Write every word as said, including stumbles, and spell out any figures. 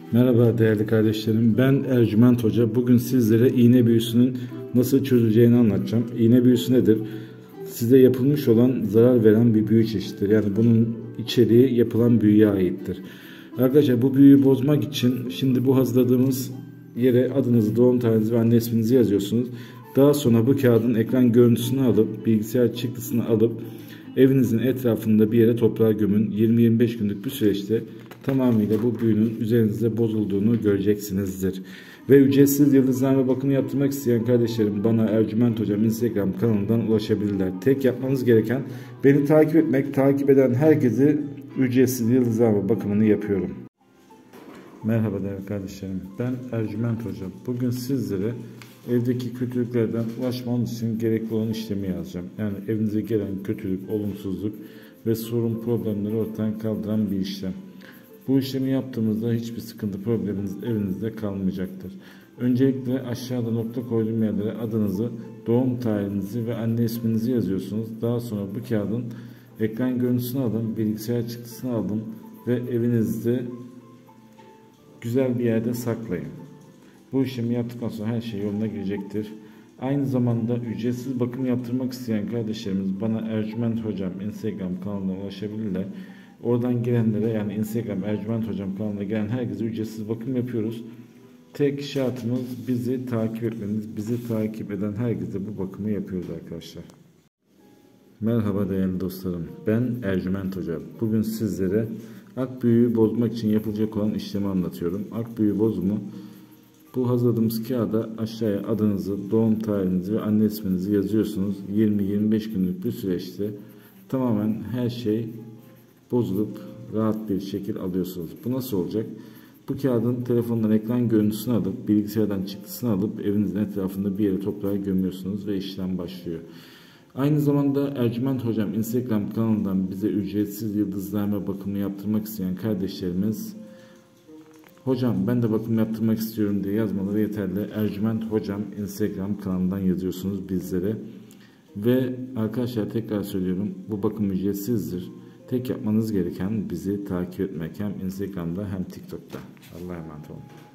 Merhaba değerli kardeşlerim, ben Ercüment Hoca. Bugün sizlere iğne büyüsünün nasıl çözüleceğini anlatacağım. İğne büyüsü nedir? Size yapılmış olan zarar veren bir büyü çeşididir. Yani bunun içeriği yapılan büyüye aittir. Arkadaşlar, bu büyüyü bozmak için şimdi bu hazırladığımız yere adınızı, doğum tarihinizi ve anne isminizi yazıyorsunuz. Daha sonra bu kağıdın ekran görüntüsünü alıp, bilgisayar çıktısını alıp evinizin etrafında bir yere toprağa gömün. yirmi yirmi beş günlük bir süreçte tamamıyla bu büyünün üzerinizde bozulduğunu göreceksinizdir. Ve ücretsiz yıldızlarla bakımı yaptırmak isteyen kardeşlerim bana Ercüment Hocam Instagram kanalından ulaşabilirler. Tek yapmanız gereken beni takip etmek. Takip eden herkese ücretsiz yıldızlarla bakımını yapıyorum. Merhaba değerli kardeşlerim, ben Ercüment Hocam. Bugün sizlere evdeki kötülüklerden ulaşmanız için gerekli olan işlemi yazacağım. Yani evinize gelen kötülük, olumsuzluk ve sorun, problemleri ortadan kaldıran bir işlem. Bu işlemi yaptığımızda hiçbir sıkıntı, probleminiz evinizde kalmayacaktır. Öncelikle aşağıda nokta koyduğum yerlere adınızı, doğum tarihinizi ve anne isminizi yazıyorsunuz. Daha sonra bu kağıdın ekran görüntüsünü alın, bilgisayar çıktısını alın ve evinizde güzel bir yerde saklayın. Bu işlemi yaptıktan sonra her şey yoluna girecektir. Aynı zamanda ücretsiz bakım yaptırmak isteyen kardeşlerimiz bana Ercüment Hocam Instagram kanalına ulaşabilirler. Oradan gelenlere, yani Instagram Ercüment Hocam kanalına gelen herkese ücretsiz bakım yapıyoruz. Tek şartımız bizi takip etmeniz. Bizi takip eden herkese bu bakımı yapıyoruz arkadaşlar. Merhaba değerli dostlarım. Ben Ercüment Hocam. Bugün sizlere ak büyüyü bozmak için yapılacak olan işlemi anlatıyorum. Ak büyü bozumu. Bu hazırladığımız kağıda aşağıya adınızı, doğum tarihinizi ve anne isminizi yazıyorsunuz. yirmi yirmi beş günlük bir süreçte tamamen her şey bozulup rahat bir şekil alıyorsunuz. Bu nasıl olacak? Bu kağıdın telefondan ekran görüntüsünü alıp, bilgisayardan çıktısını alıp evinizin etrafında bir yere toprağa gömüyorsunuz ve işlem başlıyor. Aynı zamanda Ercüment Hocam Instagram kanalından bize ücretsiz yıldızlarla bakımı yaptırmak isteyen kardeşlerimiz, hocam ben de bakım yaptırmak istiyorum diye yazmaları yeterli. Ercüment Hocam Instagram kanalından yazıyorsunuz bizlere. Ve arkadaşlar, tekrar söylüyorum, bu bakım ücretsizdir. Tek yapmanız gereken bizi takip etmek, hem Instagram'da hem TikTok'ta. Allah'a emanet olun.